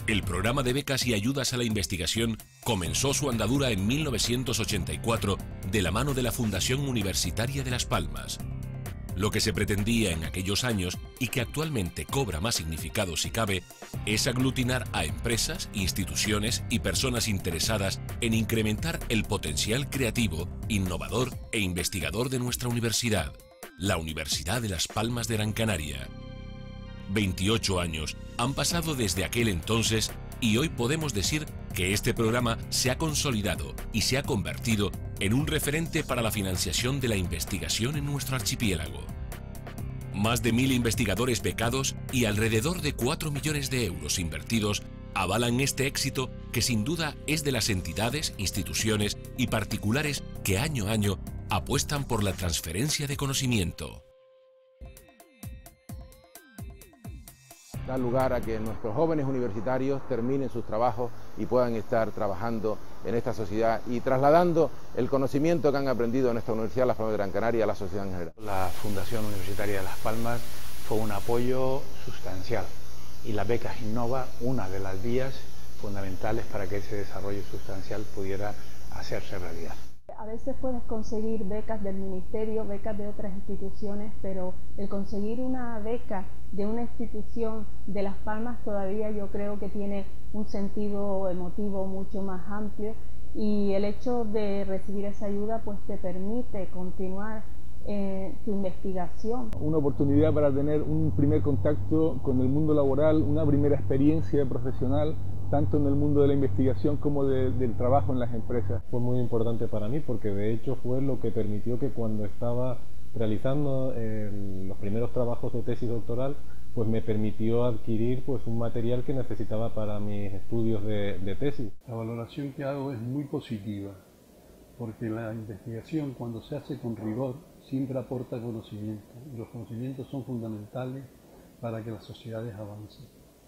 El programa de becas y ayudas a la investigación comenzó su andadura en 1984 de la mano de la Fundación Universitaria de Las Palmas. Lo que se pretendía en aquellos años y que actualmente cobra más significado si cabe, es aglutinar a empresas, instituciones y personas interesadas en incrementar el potencial creativo, innovador e investigador de nuestra universidad, la Universidad de Las Palmas de Gran Canaria. 28 años han pasado desde aquel entonces y hoy podemos decir que este programa se ha consolidado y se ha convertido en un referente para la financiación de la investigación en nuestro archipiélago. Más de 1000 investigadores becados y alrededor de 4 millones de euros invertidos avalan este éxito que sin duda es de las entidades, instituciones y particulares que año a año apuestan por la transferencia de conocimiento. Da lugar a que nuestros jóvenes universitarios terminen sus trabajos y puedan estar trabajando en esta sociedad y trasladando el conocimiento que han aprendido en esta Universidad de Las Palmas de Gran Canaria a la sociedad en general. La Fundación Universitaria de Las Palmas fue un apoyo sustancial y la beca Innova, una de las vías fundamentales para que ese desarrollo sustancial pudiera hacerse realidad. A veces puedes conseguir becas del ministerio, becas de otras instituciones, pero el conseguir una beca de una institución de Las Palmas todavía yo creo que tiene un sentido emotivo mucho más amplio, y el hecho de recibir esa ayuda pues te permite continuar tu investigación. Una oportunidad para tener un primer contacto con el mundo laboral, una primera experiencia profesional, tanto en el mundo de la investigación como del trabajo en las empresas. Fue muy importante para mí porque de hecho fue lo que permitió que cuando estaba realizando los primeros trabajos de tesis doctoral, pues me permitió adquirir pues un material que necesitaba para mis estudios de tesis. La valoración que hago es muy positiva, porque la investigación, cuando se hace con rigor, siempre aporta conocimiento, y los conocimientos son fundamentales para que las sociedades avancen.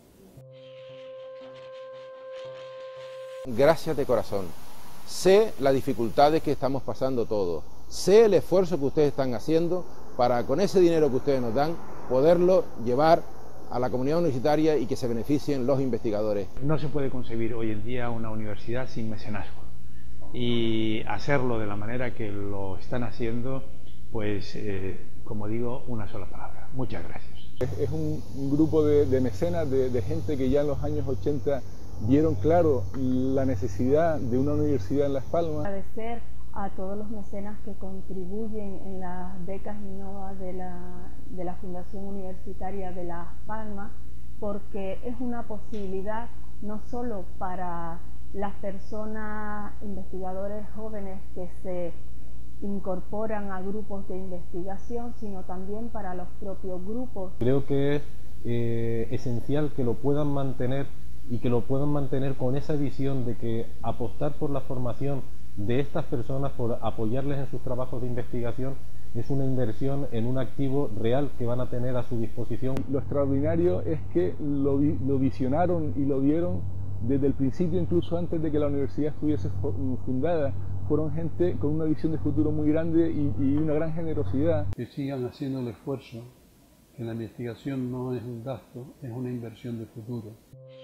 Gracias de corazón. Sé las dificultades que estamos pasando todos. Sé el esfuerzo que ustedes están haciendo para, con ese dinero que ustedes nos dan, poderlo llevar a la comunidad universitaria y que se beneficien los investigadores. No se puede concebir hoy en día una universidad sin mecenazgo, y hacerlo de la manera que lo están haciendo, pues como digo, una sola palabra: muchas gracias. Es un grupo de mecenas, de gente que ya en los años 80 vieron claro la necesidad de una universidad en Las Palmas. Agradecer a todos los mecenas que contribuyen en las becas Innova de la Fundación Universitaria de Las Palmas, porque es una posibilidad no solo para las personas investigadores jóvenes que se incorporan a grupos de investigación, sino también para los propios grupos. Creo que es esencial que lo puedan mantener, y que lo puedan mantener con esa visión de que apostar por la formación de estas personas, por apoyarles en sus trabajos de investigación, es una inversión en un activo real que van a tener a su disposición. Lo extraordinario es que lo visionaron y lo vieron desde el principio, incluso antes de que la universidad estuviese fundada. Fueron gente con una visión de futuro muy grande y una gran generosidad. Que sigan haciendo el esfuerzo, que la investigación no es un gasto, es una inversión de futuro.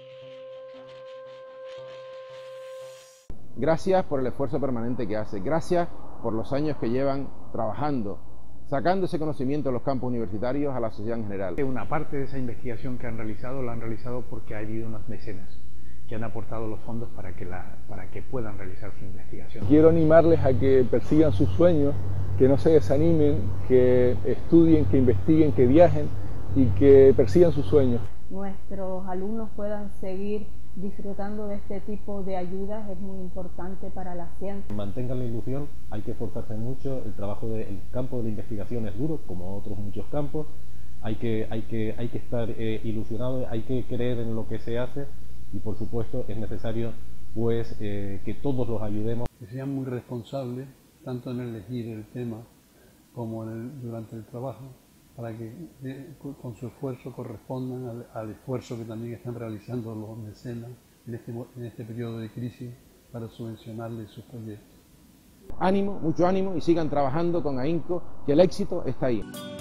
Gracias por el esfuerzo permanente que hace, gracias por los años que llevan trabajando, sacando ese conocimiento de los campos universitarios a la sociedad en general. Una parte de esa investigación que han realizado, la han realizado porque ha habido unos mecenas que han aportado los fondos para que puedan realizar su investigación. Quiero animarles a que persigan sus sueños, que no se desanimen, que estudien, que investiguen, que viajen y que persigan sus sueños. Nuestros alumnos puedan seguir disfrutando de este tipo de ayudas, es muy importante para la ciencia. Mantengan la ilusión, hay que esforzarse mucho, el campo de la investigación es duro, como otros muchos campos, hay que estar ilusionado, hay que creer en lo que se hace, y por supuesto es necesario pues que todos los ayudemos. Que sean muy responsables, tanto en elegir el tema como durante el trabajo, para que con su esfuerzo correspondan al esfuerzo que también están realizando los mecenas en este periodo de crisis para subvencionarles sus proyectos. Ánimo, mucho ánimo, y sigan trabajando con ahínco, que el éxito está ahí.